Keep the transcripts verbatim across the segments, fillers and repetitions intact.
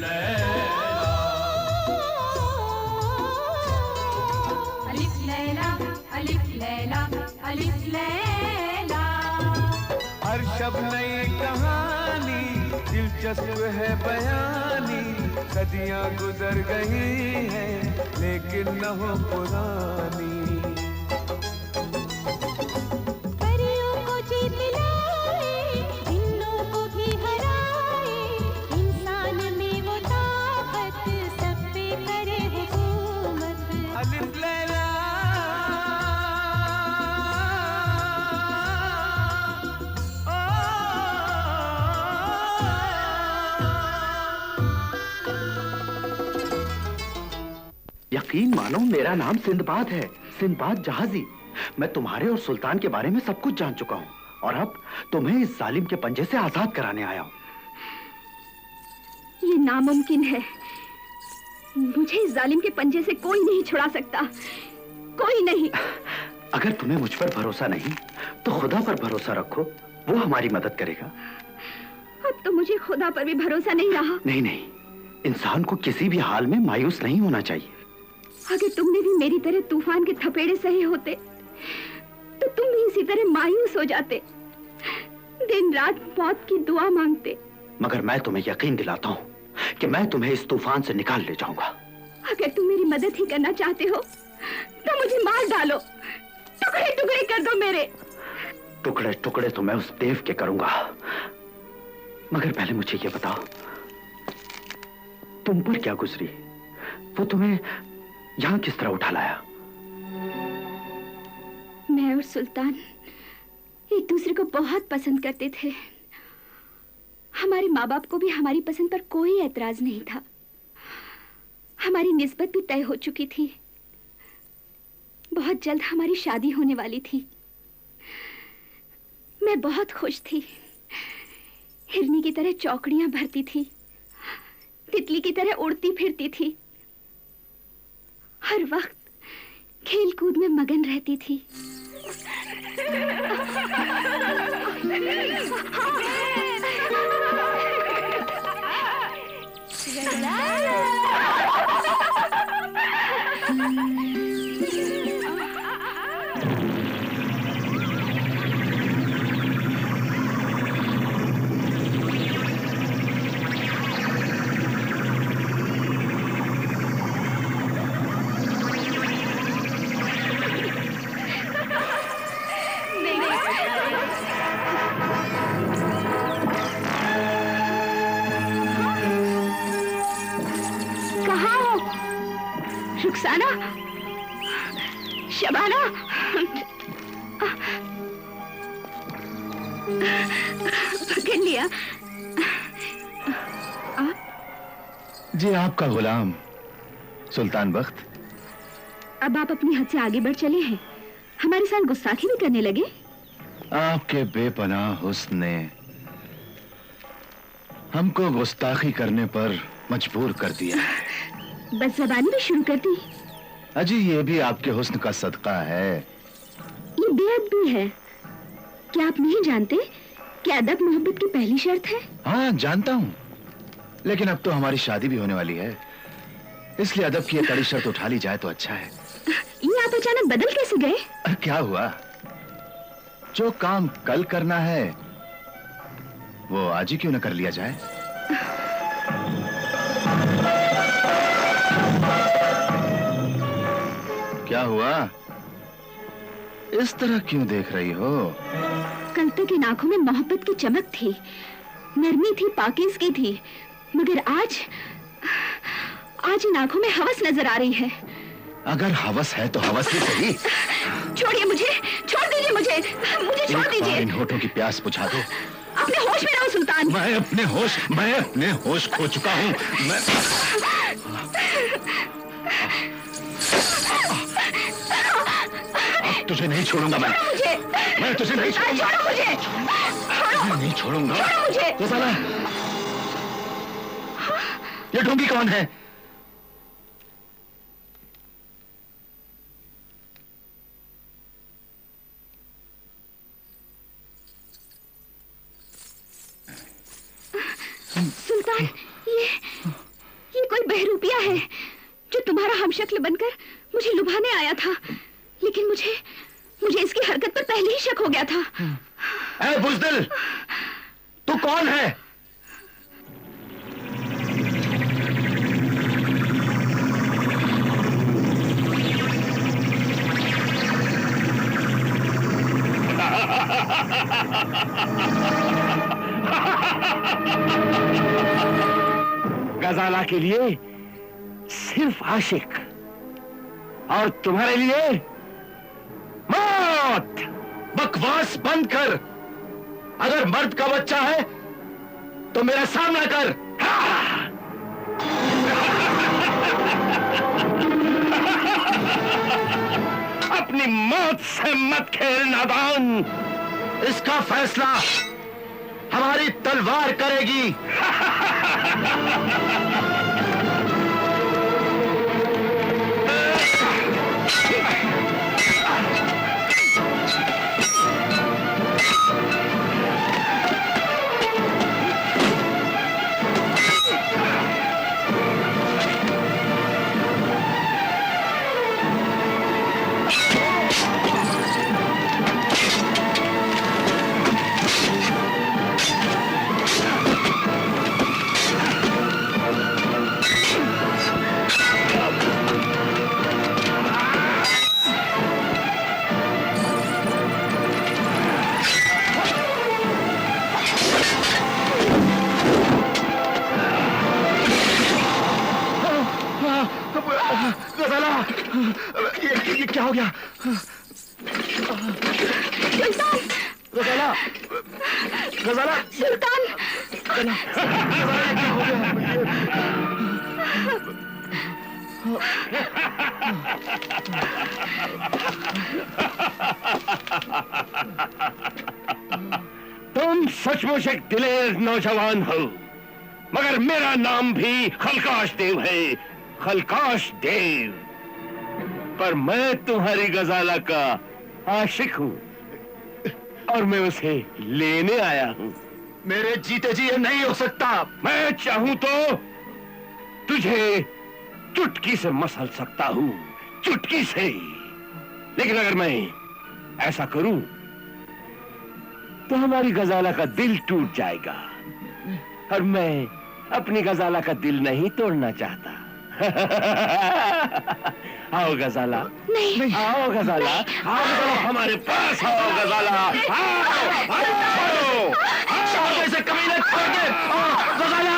अलिफ लैला अलिफ लैला अलिफ लैला। हर शब नई कहानी दिलचस्प है बयानी, सदियां गुजर गई हैं लेकिन न हो पुरानी। परियों को जीत लाए, जिन्नों को भी हराए, इंसान में वो ताकत सब पे करे हुकूमत। अलिफ लैला यकीन मानो मेरा नाम सिंदबाद है, सिंदबाद जहाजी। मैं तुम्हारे और सुल्तान के बारे में सब कुछ जान चुका हूँ और अब तुम्हें इस जालिम के पंजे से आजाद कराने आया हूँ। ये नामुमकिन है। मुझे इस जालिम के पंजे से कोई नहीं छुड़ा सकता, कोई नहीं। अगर तुम्हें मुझ पर भरोसा नहीं तो खुदा पर भरोसा रखो, वो हमारी मदद करेगा। अब तो मुझे खुदा पर भी भरोसा नहीं रहा। नहीं नहीं, इंसान को किसी भी हाल में मायूस नहीं होना चाहिए। अगर तुमने भी मेरी तरह तूफान के थपेड़े सहे होते तो तुम भी इसी तरह मायूस हो जाते, दिन रात मौत की दुआ मांगते। मगर मैं तुम्हें यकीन दिलाता हूँ कि मैं तुम्हें इस तूफान से निकाल ले जाऊंगा। अगर तुम मेरी मदद ही करना चाहते हो तो मुझे मार डालो, टुकड़े टुकड़े कर दो मेरे। टुकड़े टुकड़े तो मैं उस देव के करूंगा, मगर पहले मुझे ये बताओ तुम पर क्या गुजरी? वो तुम्हें यहां किस तरह उठा लाया? मैं और सुल्तान एक दूसरे को बहुत पसंद करते थे। हमारे माँ बाप को भी हमारी पसंद पर कोई एतराज नहीं था। हमारी निस्बत भी तय हो चुकी थी। बहुत जल्द हमारी शादी होने वाली थी। मैं बहुत खुश थी, हिरनी की तरह चौकड़ियां भरती थी, तितली की तरह उड़ती फिरती थी, हर वक्त खेल कूद में मगन रहती थी। रुखसाना, शबाना, पकड़ लिया। आप? जी आपका गुलाम सुल्तान बख्त। अब आप अपनी हद से आगे बढ़ चले हैं, हमारे साथ गुस्ताखी भी करने लगे। आपके बेपनाह हुस्न ने हमको गुस्ताखी करने पर मजबूर कर दिया है। बस ज़बानी भी शुरू कर दी। अजी ये भी आपके हुस्न का सदका है। ये बेअदबी है। क्या आप नहीं जानते कि अदब मोहब्बत की पहली शर्त है? हाँ जानता हूँ, लेकिन अब तो हमारी शादी भी होने वाली है, इसलिए अदब की ये कड़ी शर्त उठा ली जाए तो अच्छा है। ये आप अचानक बदल कैसे गए? क्या हुआ? जो काम कल करना है वो आज ही क्यों न कर लिया जाए? क्या हुआ? इस तरह क्यों देख रही हो? कल तक इन आंखों में मोहब्बत की चमक थी, नरमी थी, पाकीज़गी थी, मगर आज आज इन आंखों में हवस नजर आ रही है। अगर हवस है तो हवस ही सही। छोड़िए मुझे, छोड़ दीजिए मुझे, मुझे छोड़ दीजिए। इन होठों की प्यास बुझा दो। अपने होश में रहो सुल्तान। मैं अपने होश मैं अपने होश खो चुका हूँ। मैं तुझे नहीं छोड़ूंगा। मैं मुझे मैं तुझे नहीं छोड़ूंगा। छोड़ो मुझे, मैं नहीं छोड़ूंगा। छोड़ो मुझे। ये साला, ये ढोंगी कौन है? सुल्तान, ये कोई बहरूपिया है जो तुम्हारा हमशक्ल बनकर मुझे लुभाने आया था, लेकिन मुझे मुझे इसकी हरकत पर पहले ही शक हो गया था। ऐ बुज़दिल, तू कौन है? गजाला के लिए सिर्फ आशिक, और तुम्हारे लिए मौत। बकवास बंद कर। अगर मर्द का बच्चा है तो मेरा सामना कर। अपनी मौत से मत खेल नादान। इसका फैसला हमारी तलवार करेगी। गजाला, ये, ये क्या हो गया? सुल्तान! गजाला, गजाला, सुल्तान! गजाला, गजाला, ये क्या हो गया? तुम सचमुच एक दिलेर नौजवान हो, मगर मेरा नाम भी खलकाश देव है। खलकाश देव। पर मैं तुम्हारी गजाला का आशिक हूं, और मैं उसे लेने आया हूं। मेरे जीते जी ये नहीं हो सकता। मैं चाहूं तो तुझे चुटकी से मसल सकता हूं, चुटकी से। लेकिन अगर मैं ऐसा करूं तो हमारी गजाला का दिल टूट जाएगा, और मैं अपनी गजाला का दिल नहीं तोड़ना चाहता। आओ गजाला। नहीं, नहीं। आओ गजाला, आओ गजाला, हमारे पास आओ गजाला। आओ, आओ, आओ, ऐसे कमीने छोड़ के, आओ, गजाला,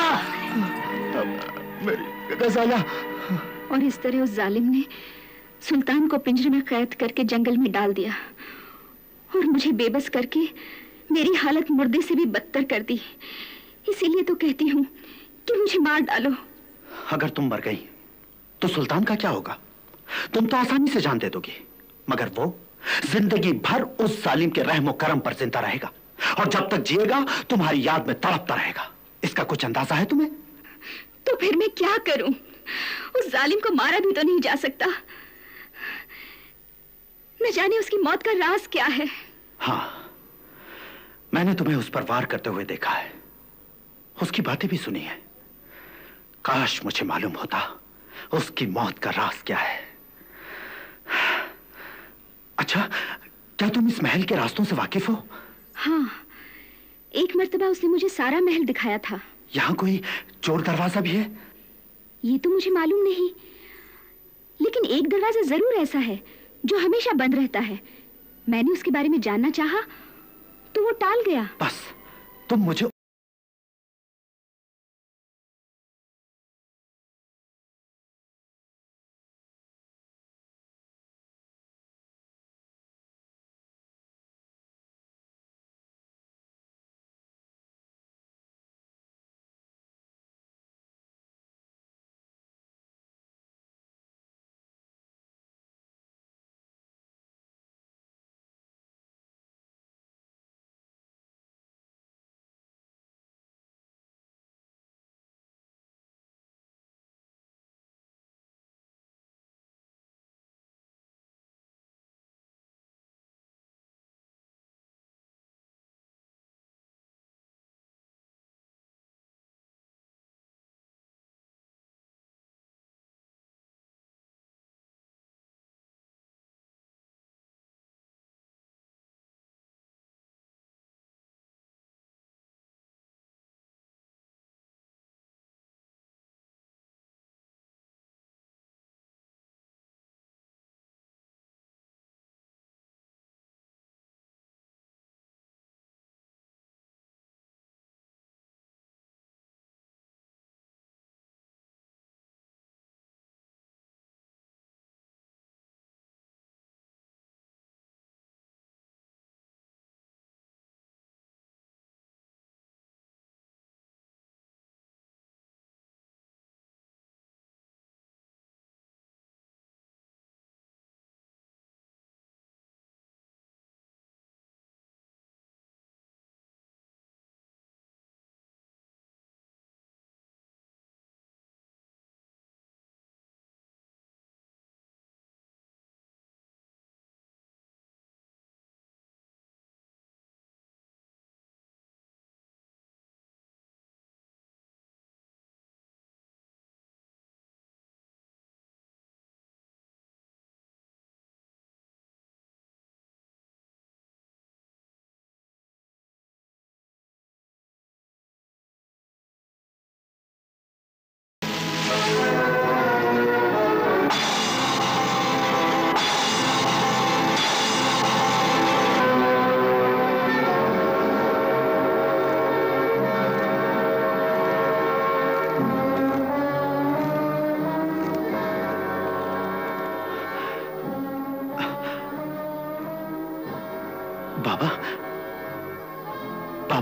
मेरी गजाला। और इस तरह उस जालिम ने सुल्तान को पिंजरे में कैद करके जंगल में डाल दिया, और मुझे बेबस करके मेरी हालत मुर्दे से भी बदतर कर दी। इसीलिए तो कहती हूँ कि मुझे मार डालो। अगर तुम मर गई तो सुल्तान का क्या होगा? तुम तो आसानी से जान दे दोगी, मगर वो जिंदगी भर उस जालिम के रहमो करम पर जिंदा रहेगा, और जब तक जिएगा तुम्हारी याद में तड़पता रहेगा। इसका कुछ अंदाजा है तुम्हें? तो फिर मैं क्या करूं? उस जालिम को मारा भी तो नहीं जा सकता। न जाने उसकी मौत का राज क्या है। हाँ, मैंने तुम्हें उस पर वार करते हुए देखा है, उसकी बातें भी सुनी है। काश मुझे मालूम होता उसकी मौत का राज क्या है। अच्छा, क्या तुम इस महल के रास्तों से वाकिफ हो? हाँ, एक मर्तबा उसने मुझे सारा महल दिखाया था। यहाँ कोई चोर दरवाजा भी है? ये तो मुझे मालूम नहीं, लेकिन एक दरवाजा जरूर ऐसा है जो हमेशा बंद रहता है। मैंने उसके बारे में जानना चाहा तो वो टाल गया। बस तुम मुझे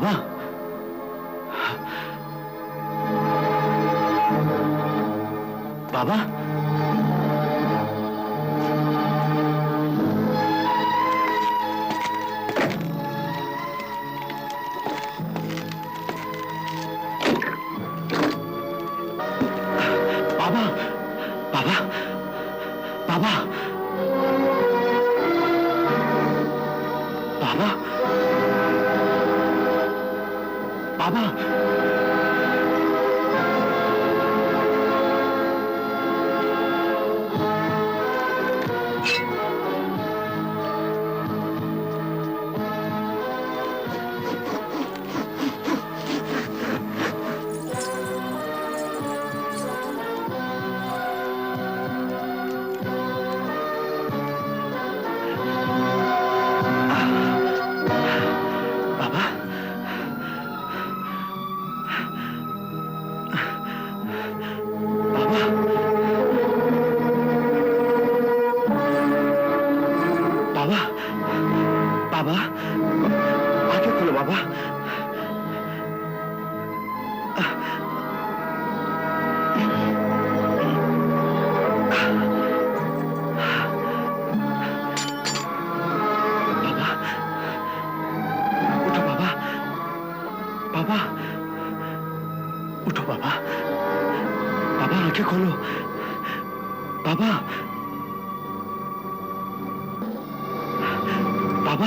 बाबा, बाबा, बाबा, बाबा, बाबा, बाबा, बाबा, बाबा, आंखें खोलो बाबा। बाबा, उठो बाबा, बाबा, उठो बाबा, बाबा आंखें खोलो, बाबा, बाबा,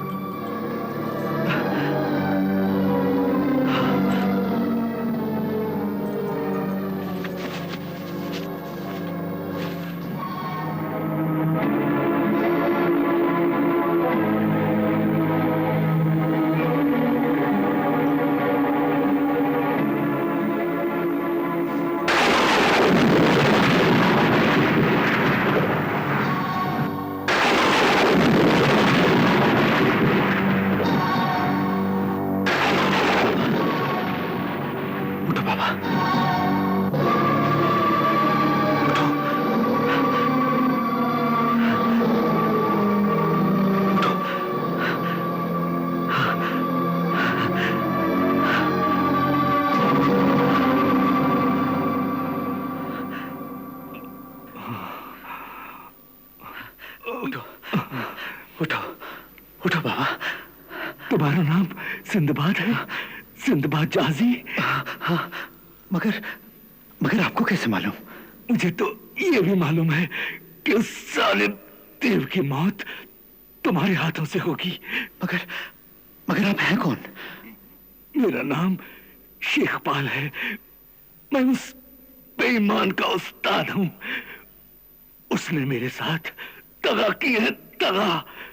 तुम्हारा नाम सिंदबाद है? सिंदबाद जाजी? हाँ, मगर मगर आपको कैसे मालूम? मुझे तो ये भी मालूम है कि उस सालिम देव की मौत तुम्हारे हाथों से होगी। मगर मगर आप हैं कौन? मेरा नाम शेखपाल है। मैं उस बेईमान का उस्ताद हूं। उसने मेरे साथ दगा की है, दगा।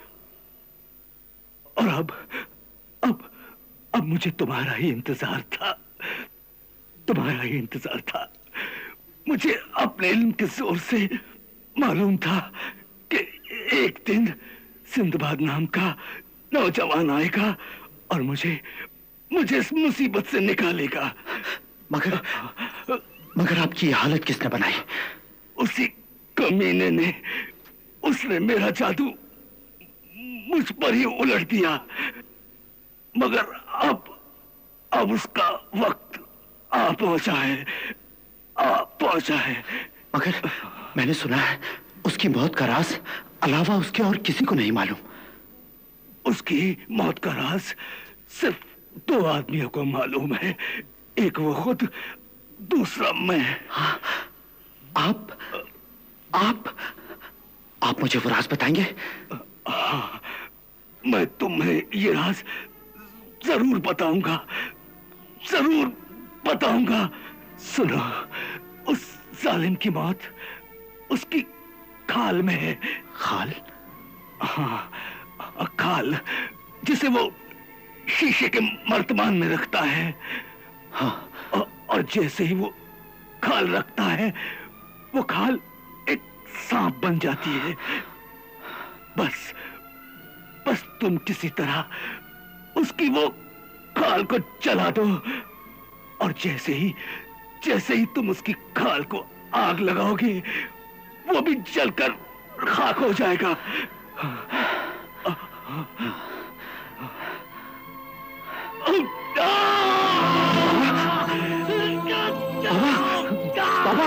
और अब अब अब मुझे तुम्हारा ही इंतजार था, तुम्हारा ही इंतजार था। मुझे अपने इल्म के जोर से मालूम था कि एक दिन सिंदबाद नाम का नौजवान आएगा और मुझे मुझे इस मुसीबत से निकालेगा। मगर मगर आपकी ये हालत किसने बनाई? उसी कमीने ने। उसने मेरा जादू मुझ पर ही उलट दिया। मगर अब अब उसका वक्त आ पहुंचा है, आ पहुंचा है। मगर मैंने सुना है उसकी मौत का राज अलावा उसके और किसी को नहीं मालूम। उसकी मौत का राज सिर्फ दो आदमियों को मालूम है, एक वो खुद, दूसरा मैं। हाँ, आप आप आप मुझे वो राज बताएंगे? हाँ, मैं तुम्हें ये राज जरूर बताऊंगा, जरूर बताऊंगा। सुनो, उस जालिम की मौत उसकी खाल में है। खाल? हाँ, खाल जिसे वो शीशे के मर्तमान में रखता है। हाँ। और जैसे ही वो खाल रखता है, वो खाल एक सांप बन जाती है। बस बस तुम किसी तरह उसकी वो खाल को जला दो, और जैसे ही जैसे ही तुम उसकी खाल को आग लगाओगे, वो भी जलकर खाक हो जाएगा। बाबा,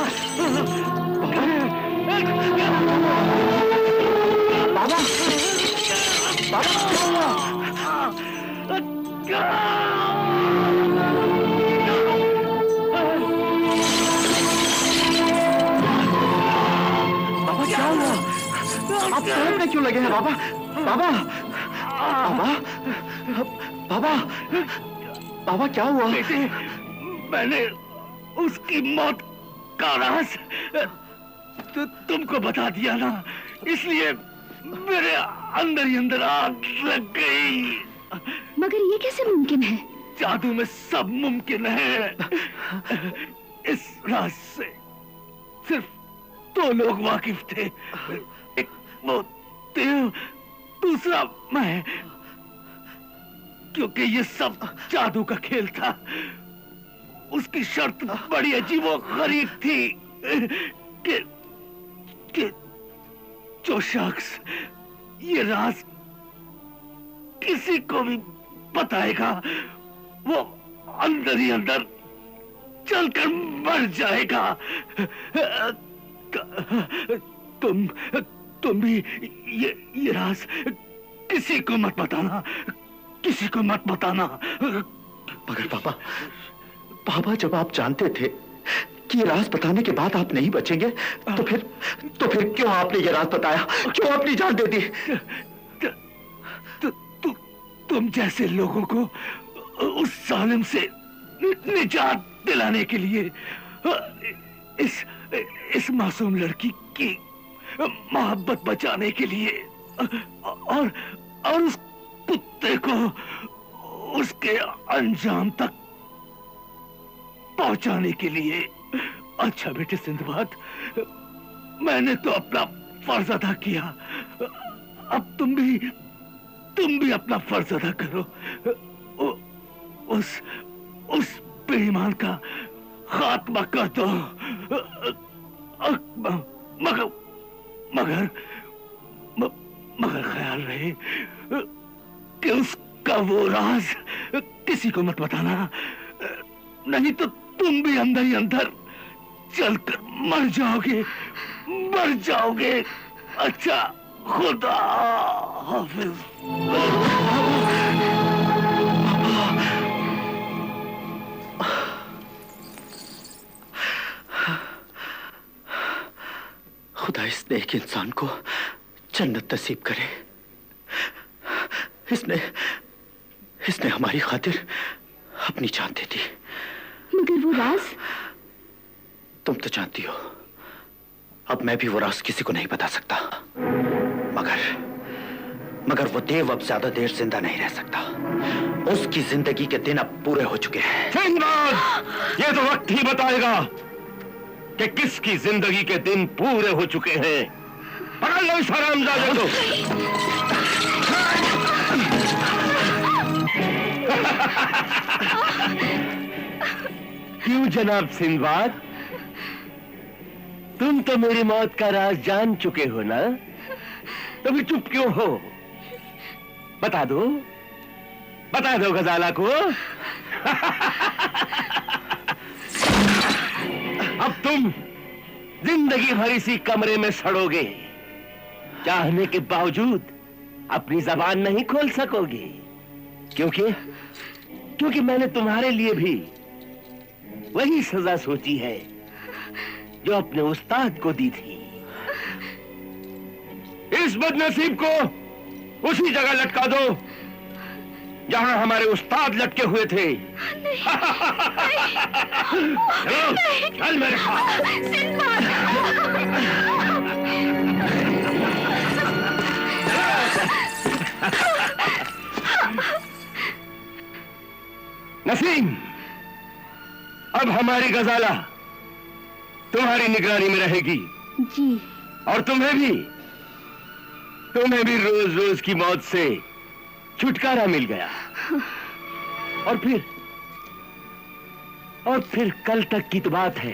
बाबा, बाबा क्या हुआ? आप सड़क में क्यों लगे हैं बाबा? बाबा, बाबा, बाबा, बाबा क्या हुआ? बेटे, मैंने उसकी मौत का राज तु, तुमको बता दिया ना, इसलिए मेरे अंदर ही अंदर आग लग गई। मगर ये कैसे मुमकिन है? जादू में सब मुमकिन है। इस राज से सिर्फ दो लोग वाकिफ थे, एक वो देव, दूसरा मैं। क्योंकि ये सब जादू का खेल था। उसकी शर्त बड़ी अजीबो गरीब थी कि, कि जो शख्स ये राज किसी को भी बताएगा वो अंदर ही अंदर चलकर मर जाएगा। तुम तुम भी ये ये राज किसी को मत बताना, किसी को मत बताना। मगर पापा, पापा जब आप जानते थे कि ये राज बताने के बाद आप नहीं बचेंगे, तो फिर तो फिर क्यों आपने ये राज बताया? क्यों अपनी जान दे दी? तु, तु, तुम जैसे लोगों को उस जालिम से निजात दिलाने के लिए, इस इस मासूम लड़की की मोहब्बत बचाने के लिए, और और उस कुत्ते को उसके अंजाम तक पहुंचाने के लिए। अच्छा बेटे सिंदबाद, मैंने तो अपना फर्ज अदा किया, अब तुम भी तुम भी अपना फर्ज अदा करो। उ, उस उस बेईमान का खात्मा कर दो। मगर मगर मगर ख्याल रहे कि उसका वो राज किसी को मत बताना, नहीं तो तुम भी अंदर ही अंदर चलकर मर जाओगे, मर जाओगे। अच्छा, खुदा हाफिज। खुदा इस नेक इंसान को जन्नत नसीब करे। इसने इसने हमारी खातिर अपनी जान दे दी। मगर वो राज? तुम तो जानती हो, अब मैं भी वो राज किसी को नहीं बता सकता। मगर मगर वो देव अब ज्यादा देर जिंदा नहीं रह सकता। उसकी जिंदगी के दिन अब पूरे हो चुके हैं। सिंदबाद, ये तो वक्त ही बताएगा कि किसकी जिंदगी के दिन पूरे हो चुके हैं। पकड़ लो इस हरामजादे को। क्यों जनाब सिंदबाद, तुम तो मेरी मौत का राज जान चुके हो ना, तो फिर चुप क्यों हो? बता दो, बता दो गजाला को। अब तुम जिंदगी भर इसी कमरे में सड़ोगे, चाहने के बावजूद अपनी जबान नहीं खोल सकोगे। क्योंकि क्योंकि मैंने तुम्हारे लिए भी वही सजा सोची है जो अपने उस्ताद को दी थी। इस बदनसीब को उसी जगह लटका दो जहां हमारे उस्ताद लटके हुए थे। चलो, चल मेरे साथ। नसीम, अब हमारी गजाला तुम्हारी निगरानी में रहेगी। जी। और तुम्हें भी तुम्हें भी रोज रोज की मौत से छुटकारा मिल गया। और फिर और फिर कल तक की तो बात है।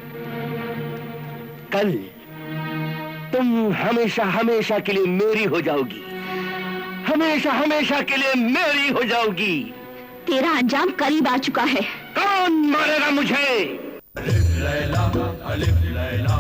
कल तुम हमेशा हमेशा के लिए मेरी हो जाओगी, हमेशा हमेशा के लिए मेरी हो जाओगी। तेरा अंजाम करीब आ चुका है। कौन मारेगा मुझे? अलिफ लैला, अलिफ लैला,